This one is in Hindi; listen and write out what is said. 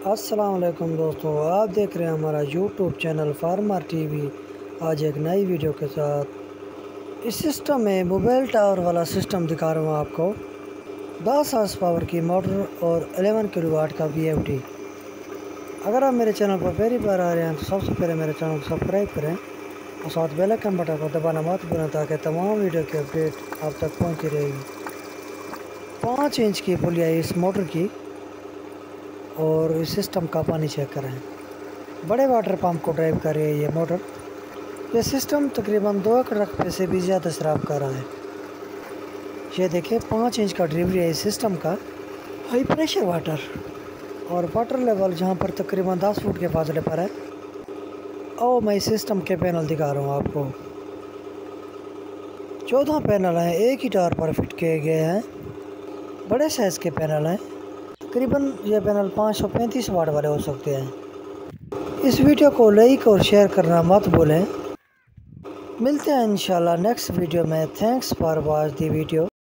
अस्सलाम वालेकुम दोस्तों, आप देख रहे हैं हमारा यूट्यूब चैनल फार्मर टीवी। आज एक नई वीडियो के साथ इस सिस्टम में मोबाइल टावर वाला सिस्टम दिखा रहा हूँ आपको। 10 हॉर्स पावर की मोटर और 11 किलोवाट का VFD। अगर आप मेरे चैनल पर पहली बार आ रहे हैं तो सबसे पहले मेरे चैनल को सब्सक्राइब करें और साथ बेल आइकन बटन को दबाना मत भूलें ताकि तमाम वीडियो की अपडेट आप तक पहुँचती रहेगी। 5 इंच की पुली है इस मोटर की और इस सिस्टम का पानी चेक करें। बड़े वाटर पंप को ड्राइव कर रही है ये मोटर। ये सिस्टम तकरीबन 2 एकड़ रकबे से भी ज़्यादा शराब कर रहा है। ये देखिए 5 इंच का डिलीवरी है इस सिस्टम का। हाई प्रेशर वाटर और वाटर लेवल जहाँ पर तकरीबन 10 फुट के फासले पर है। और मैं इस सिस्टम के पैनल दिखा रहा हूँ आपको। 14 पैनल हैं, एक ही टावर पर फिट किए गए हैं। बड़े साइज़ के पैनल हैं। तकरीबन ये पैनल 535 वाट वाले हो सकते हैं। इस वीडियो को लाइक और शेयर करना मत भूलें। मिलते हैं इंशाल्लाह नेक्स्ट वीडियो में। Thanks for watch the video.